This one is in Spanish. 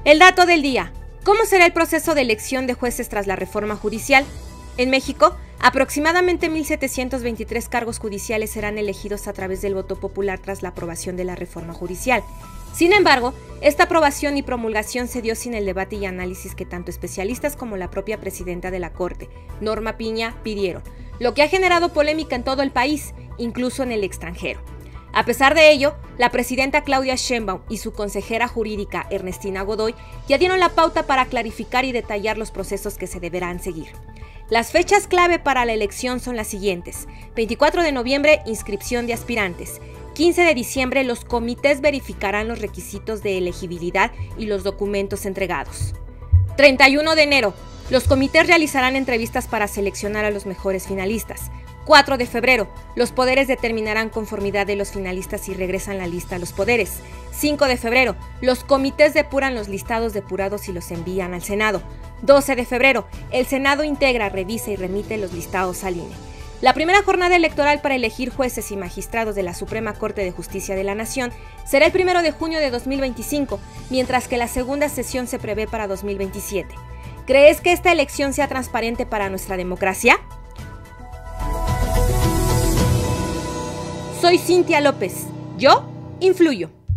El dato del día. ¿Cómo será el proceso de elección de jueces tras la reforma judicial? En México, aproximadamente 1.723 cargos judiciales serán elegidos a través del voto popular tras la aprobación de la reforma judicial. Sin embargo, esta aprobación y promulgación se dio sin el debate y análisis que tanto especialistas como la propia presidenta de la Corte, Norma Piña, pidieron, lo que ha generado polémica en todo el país, incluso en el extranjero. A pesar de ello, la presidenta Claudia Sheinbaum y su consejera jurídica Ernestina Godoy ya dieron la pauta para clarificar y detallar los procesos que se deberán seguir. Las fechas clave para la elección son las siguientes: 24 de noviembre, inscripción de aspirantes. 15 de diciembre, los comités verificarán los requisitos de elegibilidad y los documentos entregados. 31 de enero, los comités realizarán entrevistas para seleccionar a los mejores finalistas. 4 de febrero, los poderes determinarán conformidad de los finalistas y regresan la lista a los poderes. 5 de febrero, los comités depuran los listados depurados y los envían al Senado. 12 de febrero, el Senado integra, revisa y remite los listados al INE. La primera jornada electoral para elegir jueces y magistrados de la Suprema Corte de Justicia de la Nación será el 1 de junio de 2025, mientras que la segunda sesión se prevé para 2027. ¿Crees que esta elección sea transparente para nuestra democracia? Soy Cintia López. Yo influyo.